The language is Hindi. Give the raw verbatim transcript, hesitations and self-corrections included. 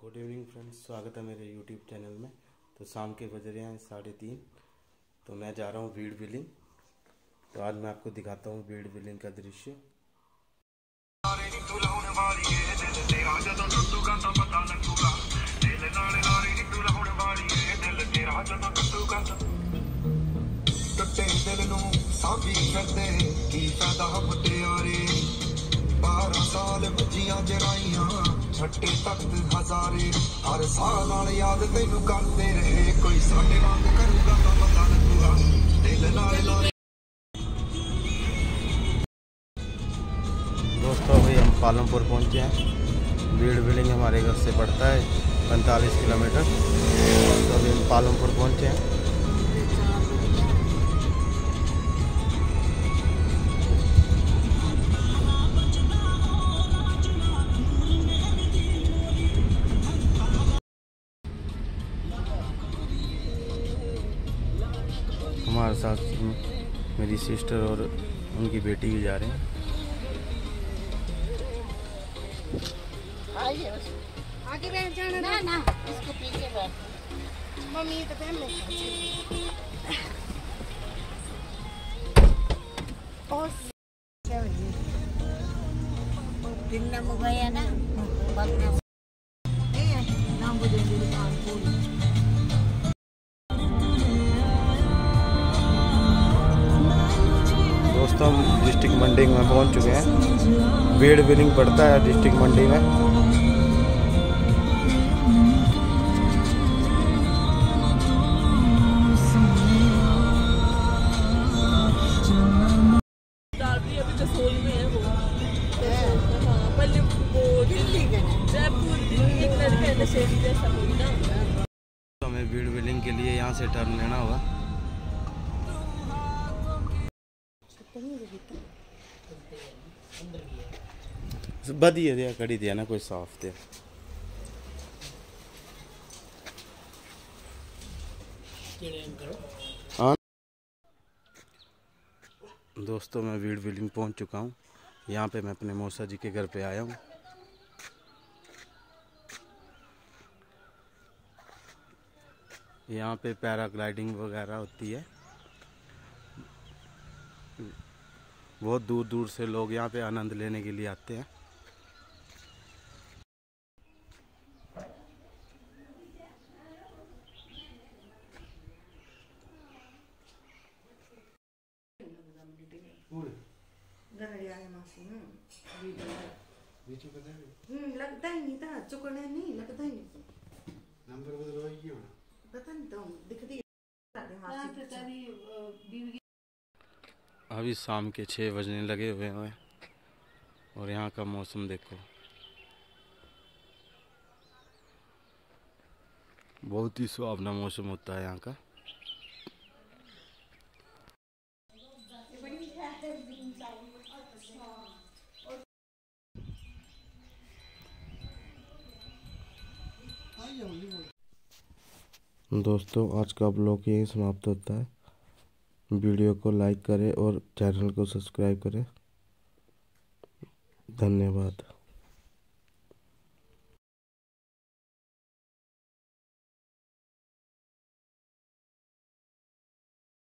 गुड इवनिंग फ्रेंड्स, स्वागत है मेरे यूट्यूब चैनल में। तो शाम के बज रहे हैं साढ़े तीन। तो मैं जा रहा हूँ बीड़ बिलिंग। तो आज मैं आपको दिखाता हूँ बीड़ बिलिंग का दृश्य। बारह साल बजियां जराइयां छट्टे तख्त हजारे हर साल नाल याद तेनू करते रहे कोई साडे वांग करूगा तां पता लगूगा दिल नाल नाल। दोस्तों अभी हम पालमपुर पहुँचे हैं। बीड़ बिलिंग हमारे घर से पड़ता है पैंतालीस किलोमीटर। तो अभी हम पालमपुर पहुँचे हैं। हमारे साथ मेरी सिस्टर और उनकी बेटी भी जा रहे हैं। आगे बैठ जाना ना ना इसको पीछे बैठ मम्मी तो पहले और दिन ना मुगया ना बगना ए नाम बोल दे दुकान पूरी। दोस्तों हम डिस्ट्रिक्ट मंडी में पहुंच चुके हैं। बीड़ बिलिंग पड़ता है डिस्ट्रिक्ट मंडी में। अभी कसोल में है वो। हाँ पहले वो दिल्ली के जयपुर दिल्ली एक लड़का है नशेड़ी जैसा कोई ना। तो हमें बीड़ बिलिंग के लिए यहाँ से टर्न लेना होगा। बदिए दिया कड़ी दिया ना कोई साफ दिया। हाँ दोस्तों मैं बीड़ बिलिंग पहुंच चुका हूँ। यहाँ पे मैं अपने मौसा जी के घर पे आया हूँ। यहाँ पे पैराग्लाइडिंग वगैरह होती है। बहुत दूर दूर से लोग यहाँ पे आनंद लेने के लिए आते हैं। लगता ही नहीं था चुकने नहीं लगता ही नहीं नंबर बदलवाई क्यों पता नहीं तो दिखती अभी शाम के छः बजने लगे हुए हैं और यहाँ का मौसम देखो, बहुत ही सुहावना मौसम होता है यहाँ का। दोस्तों आज का ब्लॉग यहीं समाप्त होता है। वीडियो को लाइक करें और चैनल को सब्सक्राइब करें। धन्यवाद।